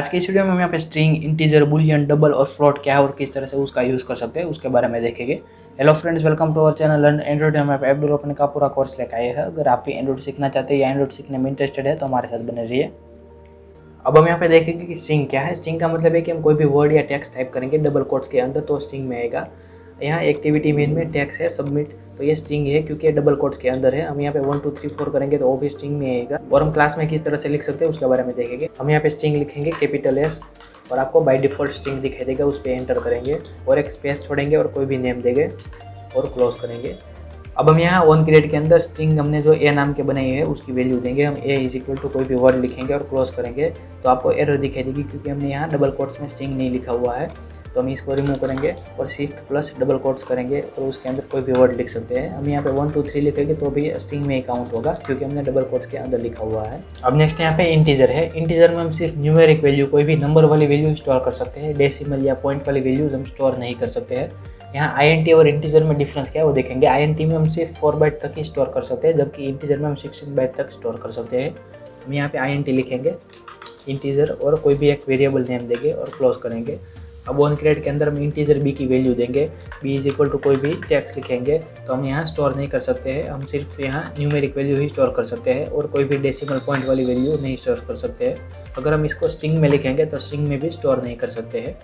आज की इस वीडियो में हम यहाँ पे स्ट्रिंग, इंटीजर, बुलियन, डबल और फ्लोट क्या है और किस तरह से उसका यूज़ कर सकते हैं उसके बारे में देखेंगे। Hello friends, welcome to our channel learn Android. हम यहाँ पे ऐप डेवलपमेंट का पूरा कोर्स लेकर आए हैं। अगर आप भी एंड्रॉइड सीखना चाहते हैं या एंड्रॉइड सीखने में इंटरेस्टेड है तो हमारे साथ बने रहिए। अब हम यहाँ पे देखेंगे कि स्ट्रिंग क्या है। स्ट्रिंग का मतलब है कि हम कोई भी वर्ड या टेक्स्ट टाइप करेंगे डबल कोट्स के अंदर तो स्ट्रिंग में आएगा। यहाँ एक्टिविटी मेन में टेक्स्ट है सबमिट, तो ये स्ट्रिंग है क्योंकि ये डबल कोट्स के अंदर है। हम यहाँ पे 1 2 3 4 करेंगे तो वो भी स्ट्रिंग में आएगा। और हम क्लास में किस तरह से लिख सकते हैं उसके बारे में देखेंगे। हम यहाँ पे स्ट्रिंग लिखेंगे कैपिटल एस और आपको बाय डिफ़ॉल्ट स्ट्रिंग दिखाई देगा, उस पर एंटर करेंगे और एक स्पेस छोड़ेंगे और कोई भी नेम देंगे और क्लोज करेंगे। अब हम यहाँ ऑन क्रिएट के अंदर स्ट्रिंग हमने जो ए नाम के बनाई है उसकी वैल्यू देंगे। हम ए इज इक्वल टू कोई भी वर्ड लिखेंगे और क्लोज करेंगे तो आपको एरर दिखाई देगी क्योंकि हमने यहाँ डबल कोट्स में स्ट्रिंग नहीं लिखा हुआ है। तो हम इसको रिमूव करेंगे और शिफ्ट प्लस डबल कोट्स करेंगे तो उसके अंदर कोई भी वर्ड लिख सकते हैं। हम यहाँ पे 1 2 3 लिखेंगे तो भी स्ट्रिंग में ही काउंट होगा क्योंकि हमने डबल कोट्स के अंदर लिखा हुआ है। अब नेक्स्ट यहाँ पे इंटीजर है। इंटीजर में हम सिर्फ न्यूमेरिक वैल्यू, कोई भी नंबर वाली वैल्यू स्टोर कर सकते हैं। डेसिमल या पॉइंट वाली वैल्यूज हम स्टोर नहीं कर सकते हैं। यहाँ INT और इंटीजर में डिफरेंस क्या है वो देखेंगे। INT में हम सिर्फ 4 बाइट तक ही स्टोर कर सकते हैं जबकि इंटीजर में हम 16 बाइट तक स्टोर कर सकते हैं। हम यहाँ पे INT लिखेंगे इंटीजर और कोई भी एक वेरिएबल नेम देंगे और क्लोज करेंगे। अब ऑन क्रिएट के अंदर हम इंटीजर b की वैल्यू देंगे। b इज इक्वल टू कोई भी टेक्स्ट लिखेंगे तो हम यहाँ स्टोर नहीं कर सकते हैं। हम सिर्फ यहाँ न्यूमेरिक वैल्यू ही स्टोर कर सकते हैं और कोई भी डेसिमल पॉइंट वाली वैल्यू नहीं स्टोर कर सकते हैं। अगर हम इसको स्ट्रिंग में लिखेंगे तो स्ट्रिंग में भी स्टोर नहीं कर सकते हैं।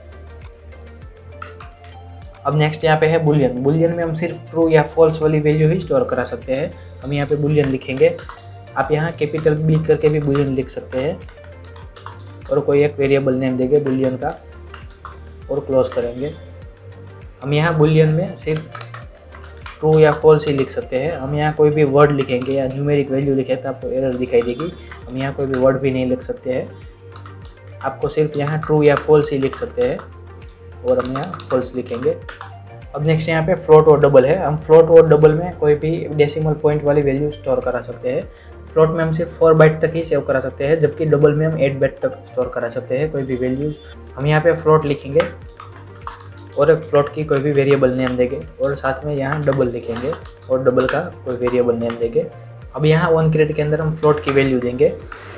अब नेक्स्ट यहाँ पे है बुलियन। बुलियन में हम सिर्फ ट्रू या फॉल्स वाली वैल्यू ही स्टोर करा सकते हैं। हम यहाँ पे बुलियन लिखेंगे। आप यहाँ कैपिटल B करके भी बुलियन लिख सकते हैं और कोई एक वेरिएबल नेम देंगे बुलियन का और क्लोज करेंगे। हम यहाँ बुलियन में सिर्फ ट्रू या फॉल्स ही लिख सकते हैं। हम यहाँ कोई भी वर्ड लिखेंगे या न्यूमेरिक वैल्यू लिखे तो आपको एरर दिखाई देगी। हम यहाँ कोई भी वर्ड भी नहीं लिख सकते हैं। आपको सिर्फ यहाँ ट्रू या फॉल्स ही लिख सकते हैं और हम यहाँ फॉल्स लिखेंगे। अब नेक्स्ट यहाँ पे फ्लोट और डबल है। हम फ्लोट और डबल में कोई भी डेसिमल पॉइंट वाली वैल्यू स्टोर करा सकते हैं। फ्लोट में हम सिर्फ 4 बाइट तक ही सेव करा सकते हैं जबकि डबल में हम 8 बाइट तक स्टोर करा सकते हैं कोई भी वैल्यूज। हम यहाँ पे फ्लोट लिखेंगे और फ्लोट की कोई भी वेरिएबल नेम देंगे और साथ में यहाँ डबल लिखेंगे और डबल का कोई वेरिएबल नेम देंगे। अब यहाँ ऑन क्रिएट के अंदर हम फ्लोट की वैल्यू देंगे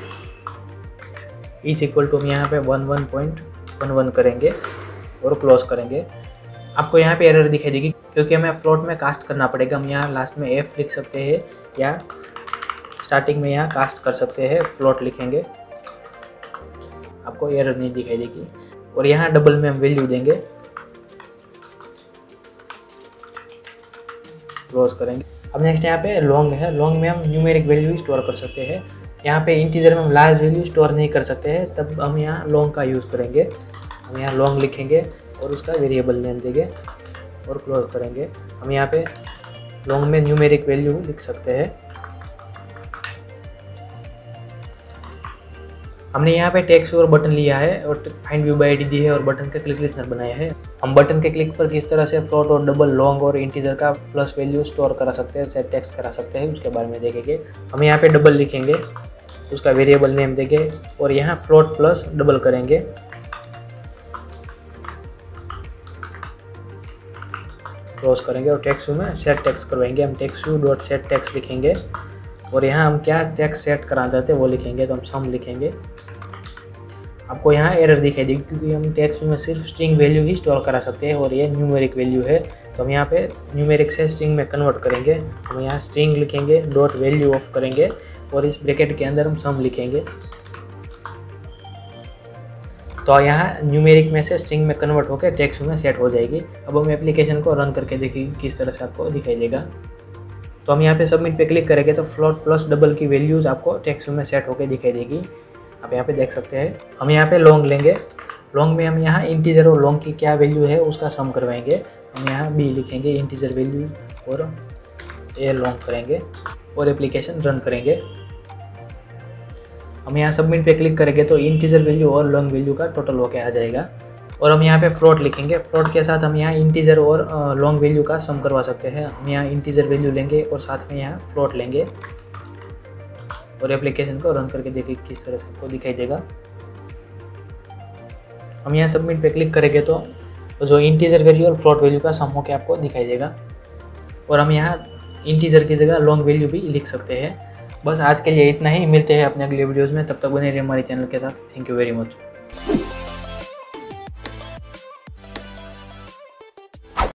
इज इक्वल टू हम यहाँ पे 11.11 करेंगे और क्लोज करेंगे। आपको यहाँ पे एरर दिखाई देगी क्योंकि हमें फ्लोट में कास्ट करना पड़ेगा। हम यहाँ लास्ट में f लिख सकते हैं या स्टार्टिंग में यहाँ कास्ट कर सकते हैं, फ्लोट लिखेंगे, आपको एरर नहीं दिखाई देगी। और यहाँ डबल में हम वैल्यू देंगे, क्लोज करेंगे। अब नेक्स्ट यहाँ पे लॉन्ग है। लॉन्ग में हम न्यूमेरिक वैल्यू स्टोर कर सकते हैं। यहाँ पे इंटीजर में हम लार्ज वैल्यू स्टोर नहीं कर सकते हैं, तब हम यहाँ लॉन्ग का यूज़ करेंगे। हम यहाँ लॉन्ग लिखेंगे और उसका वेरिएबल नेम देंगे और क्लोज करेंगे। हम यहाँ पे लॉन्ग में न्यूमेरिक वैल्यू लिख सकते हैं। हमने यहाँ पे टेक्स्ट और बटन लिया है और फाइंड व्यू बाय ID दी है और बटन का क्लिक लिस्नर बनाया है। हम बटन के क्लिक पर किस तरह से फ्लोट और डबल, लॉन्ग और इंटीजर का प्लस वैल्यू स्टोर करा सकते हैं, सेट टेक्स्ट करा सकते हैं, उसके बारे में देखेंगे। हम यहाँ पे डबल लिखेंगे, उसका वेरिएबल नेम देंगे और यहाँ फ्लोट प्लस डबल करेंगे, क्लोज करेंगे और टेक्स्ट में सेट टेक्स्ट करवाएंगे। हम टेक्स्ट डॉट सेट टेक्स्ट लिखेंगे और यहाँ हम क्या टेक्स्ट सेट कराना चाहते हैं वो लिखेंगे तो हम सम लिखेंगे। आपको यहाँ एरर दिखाई देगी क्योंकि हम टेक्स्ट में सिर्फ स्ट्रिंग वैल्यू ही स्टोर करा सकते हैं और ये न्यूमेरिक वैल्यू है तो हम यहाँ पे न्यूमेरिक से स्ट्रिंग में कन्वर्ट करेंगे। हम यहाँ स्ट्रिंग लिखेंगे, डॉट वैल्यू ऑफ करेंगे और इस ब्रैकेट के अंदर हम सम लिखेंगे तो यहाँ न्यूमेरिक में से स्ट्रिंग में कन्वर्ट होकर टेक्स्ट में सेट हो जाएगी। अब हम एप्लीकेशन को रन करके देखेंगे किस तरह से आपको दिखाई देगा। तो हम यहाँ पे सबमिट पे क्लिक करेंगे तो फ्लोट प्लस डबल की वैल्यूज़ आपको टेक्स्ट में सेट होकर दिखाई देगी। आप यहाँ पे देख सकते हैं। हम यहाँ पे लॉन्ग लेंगे। लॉन्ग में हम यहाँ इंटीजर और लॉन्ग की क्या वैल्यू है उसका सम करवाएंगे। हम यहाँ b लिखेंगे इंटीजर वैल्यू और a लॉन्ग करेंगे और एप्लीकेशन रन करेंगे। हम यहाँ सबमिट पे क्लिक करेंगे तो इंटीजर वैल्यू और लॉन्ग वैल्यू का टोटल होके आ जाएगा। और हम यहाँ पे फ्लोट लिखेंगे। फ्लोट के साथ हम यहाँ इंटीजर और लॉन्ग वैल्यू का सम करवा सकते हैं। हम यहाँ इंटीजर वैल्यू लेंगे और साथ में यहाँ फ्लोट लेंगे और एप्लीकेशन को रन करके देखिए किस तरह से आपको दिखाई देगा। हम यहाँ सबमिट पे क्लिक करेंगे तो जो इंटीजर वैल्यू और फ्लोट वैल्यू का सम होकर आपको दिखाई देगा। और हम यहाँ इंटीजर की जगह लॉन्ग वैल्यू भी लिख सकते हैं। बस आज के लिए इतना ही। मिलते हैं अपने अगले वीडियोज़ में, तब तक बने रहिए हमारे चैनल के साथ। Thank you very much. है।